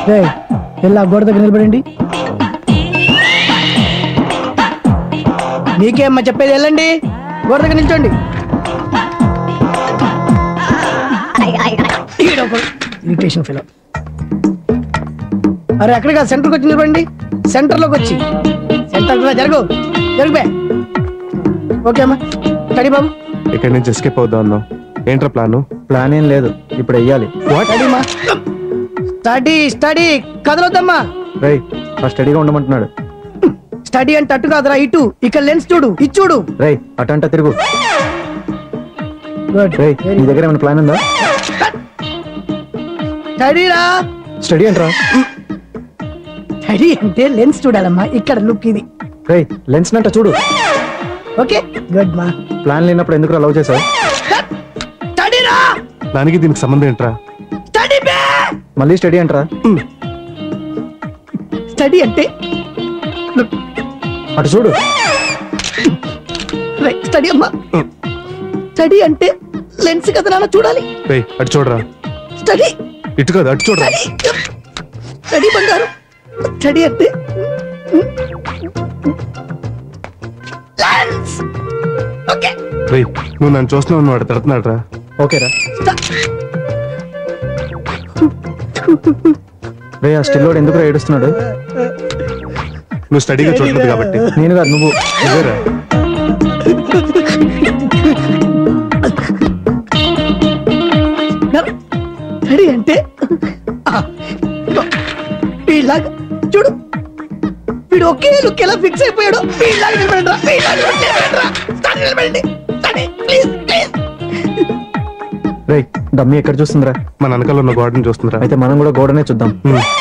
ఎలా గోడ దగ్గర నిలబడండి. మీకేమ్మా చెప్పేది, వెళ్ళండి గోడ దగ్గర నిల్చోండి. Irritation fellow. అరే అక్కడ కాదు, సెంటర్కి వచ్చి నిలబడండి. సెంటర్లోకి వచ్చి సెంటర్ జరుగు జరుగుబే. ఓకే అమ్మా. స్టడీ బాబు. ఇక్కడి నుంచి ఎస్కేప్ అవుదాం అన్నావు, ఏంట్రా ప్లాన్ ఏం లేదు, ఇప్పుడు వెయ్యాలి. స్టడీ స్టడీ కదలొద్దమ్మా. రేయ్ స్టడీగా ఉండమంటున్నాడు. స్టడీ అంటే అట్టు కాదురా, ఇటు. ఇక్కడ లెన్స్ చూడు, ఇది చూడు. రేయ్ అటంట తిరుగు. రేయ్ నీ దగ్గర ఏమైనా ప్లాన్ ఉందా? స్టడీరా. స్టడీ అంటరా? స్టడీ అంటే లెన్స్ చూడాలమ్మా. ఇక్కడ లుక్ ఇది. రేయ్ లెన్స్ నంట చూడు. ఓకే గుడ్ మా. ప్లాన్ లేనప్పుడు ఎందుకు లవ్ చేసావు? స్టడీరా. దానికి దీనికి సంబంధం ఏంట్రా? స్టడీ బే. మళ్ళీ స్టడీ అంటరా? స్టడీ అంటే అటు చూడు. స్టడీ అమ్మా. స్టడీ అంటే లెన్స్ కదా నాన్న, చూడాలి. అటు చూడరా. స్టడీ ఇటు కదా, అటు చూడరా. స్టడీ బంగారు. స్టడీ అంటే లెన్స్. ఓకే నువ్వు నన్ను చూస్తున్నావు, వాడు తిడుతున్నాడు రా. ఓకేరా. రే ఆ స్టిల్లోడు ఎందుకు ఏడుస్తున్నాడు? నువ్వు స్టడీగా చూడలేదు కాబట్టి. నేను కాదు, నువ్వు. స్టడీ అంటే వీళ్ళలాగా చూడు. వీడు ఒకే లుక్ ఎలా ఫిక్స్ అయిపోయాడు. వీళ్ళలాగా నిలబడండి రా. రేయ్ డమ్మీ ఎక్కడ చూస్తుందిరా? మన వెనకాల ఉన్న గోడని చూస్తుందిరా. అయితే మనం కూడా గోడనే చూద్దాం.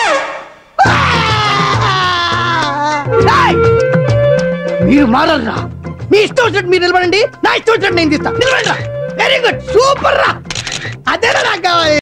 మీరు మారల్రా. మీ ఇష్టం వచ్చినట్టు మీరు నిలబడండి, నా ఇష్టం వచ్చినట్టు నేను తీస్తా. నిలబడండి. వెరీ గుడ్, సూపర్ రా. అదేనా నాకు కావాలి.